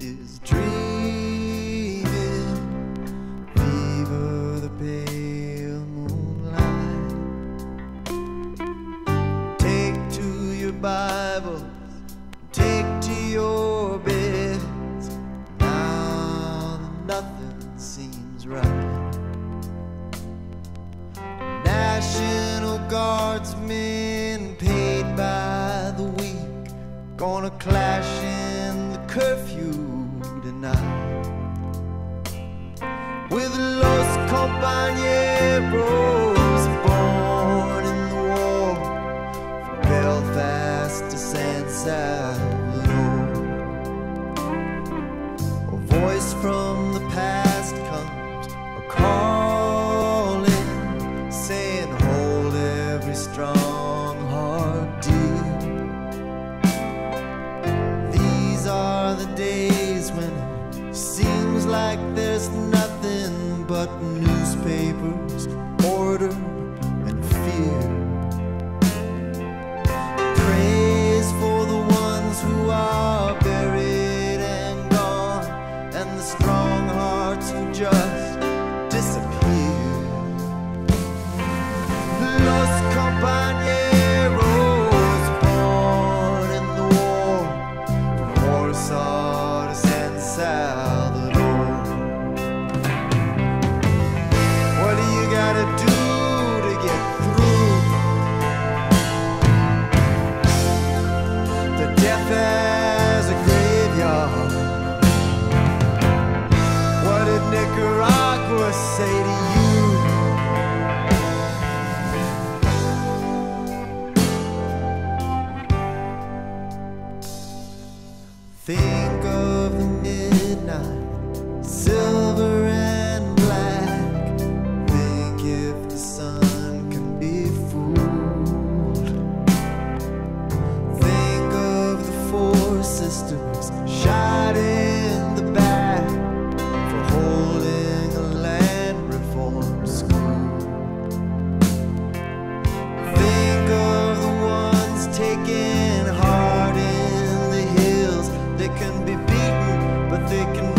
is dreaming. Viva the pale moonlight. Take to your Bibles, take to your beds. Now nothing seems right. National Guardsmen paid by the week, gonna clash in the curfew tonight. With Los Compañeros born in the war, from Belfast to Salvador. A voice from the past comes a-calling, saying hold every strong heart dear. These are the days when it seems like there's nothing but newspapers, order, and fear. Praise for the ones who are buried and gone, and the strong hearts who just disappear. Los Compañeros born in the war, from Warsaw to Salvador. What do you gotta do to get through? The death as a graveyard. What did Nicaragua say to you? Think of the midnight, silver and black. Think if the sun can be fooled. Think of the four sisters shot in the back for holding a land reform school. Think of the ones taking heart in the hills. They can be beaten, but they can